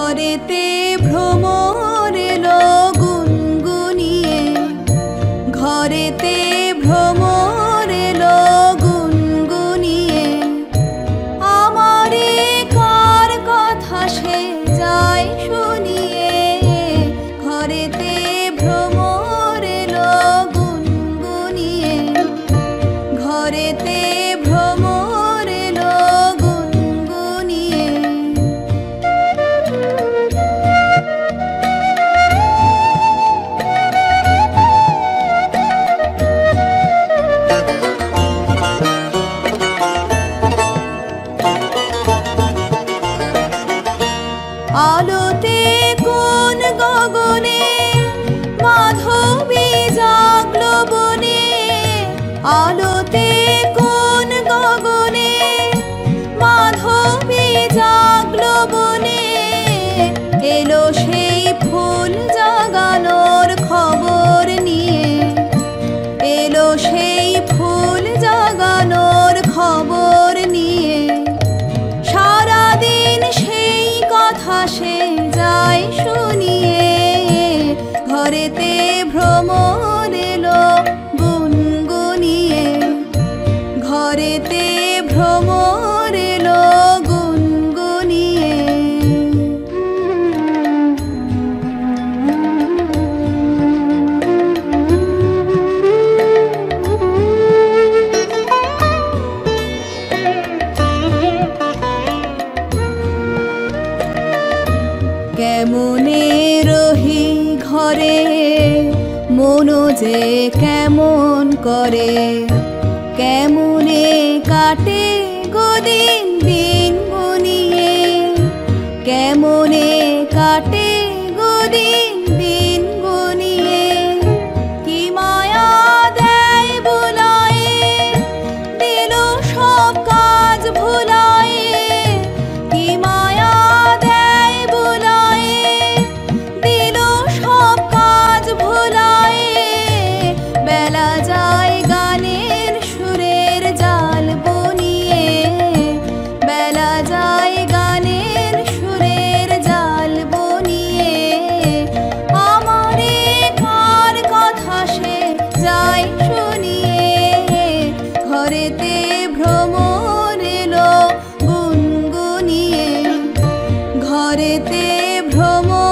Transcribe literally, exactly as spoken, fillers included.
ঘরেতে ভ্রমর এলো গুনগুনিয়ে, ঘরেতে ভ্রমর এলো গুনগুনিয়ে। আমারে কার কথা সে যায় শুনিয়ে, ঘরেতে ভ্রমর এলো গুনগুনিয়ে, ঘরেতে ভ্রমর এলো গুনগুনিয়ে। আলোতে কোন গগনে মাধবী জাগলো বনে, আলোতে কোন গগনে মাধবী জাগলো বনে। এলো সেই ফুল জাগানোর খবর নিয়ে, এলো সেই ফুল জাগানোর খবর নিয়ে। সারাদিন সেই কথা সে যায় শুনিয়ে, ঘরেতে ভ্রমর এলো গুনগুনিয়ে, ঘরেতে ভ্রমর এলো গুনগুনিয়ে। কেমনে রহি ঘরে মনো যে কেমন করে, কেমনে কাটে গদিন দিন গুনিয়ে, কেমনে কাটে গদিন দিন গুনিয়ে। কি মায়া দেয় বুলায়ে, দিল সব কাজ ভুলায়ে। কি মায়া দেয় বুলায়ে, দিল সব কাজ ভুলায়ে। বেলা যায় গানের সুরের জাল বনিয়ে, বেলা যায় গানের সুরের জাল বনিয়ে। আমারে কার কথা সে যায় শুনিয়ে, ঘরেতে ভ্রমর এলো গুনগুনিয়ে, ঘরেতে ভ্রমর